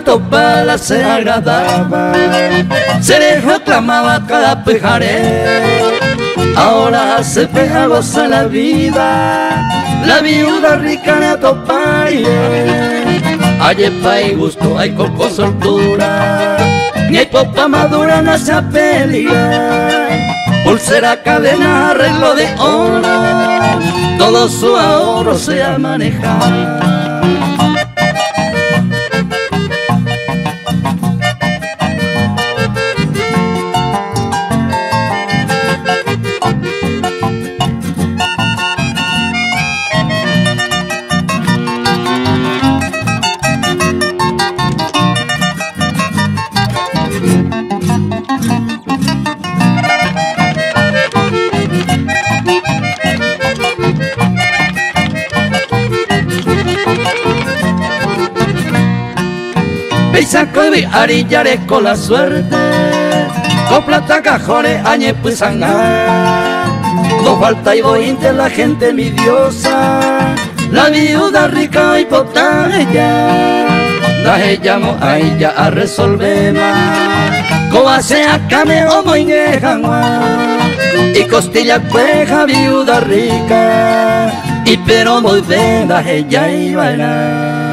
topala se agradaba, se dejó clamaba cada pejaré. Ahora se peja goza la vida, la viuda rica de topaye. Hay pa' y gusto, hay coco soltura, ni hay popa madura no se apelía. Pulsera, cadena, arreglo de oro, todo su ahorro se ha manejado. Saco y arillaré con la suerte, con plata cajones añe pues sangá. No falta y voy entre la gente envidiosa, la viuda rica y potalla. Da ella mo a ella a resolver más, como sea came o moineja y costilla cueja viuda rica, y pero muy bien da ella y bailar.